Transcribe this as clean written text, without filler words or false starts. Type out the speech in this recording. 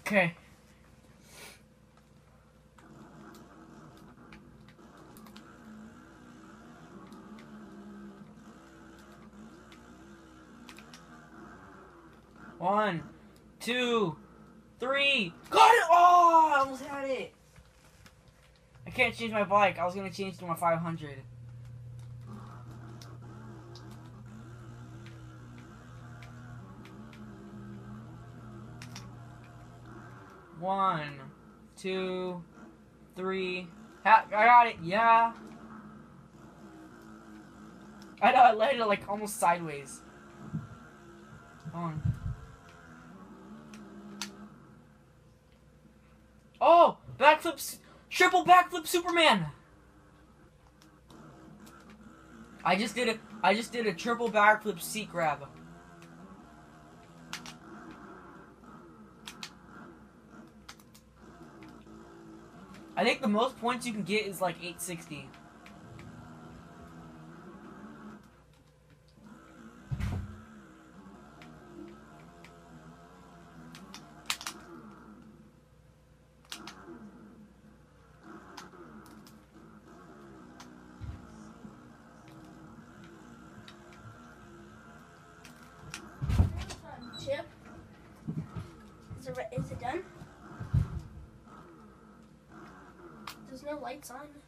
Okay. One, two, three. Got it! Oh, I almost had it. I can't change my bike. I was gonna change to my 500. One, two, three. I got it. Yeah. I know. I landed like almost sideways. On. Oh, backflip, triple backflip, Superman. I just did a triple backflip seat grab. I think the most points you can get is like 860. Chip, is it done? There's no lights on.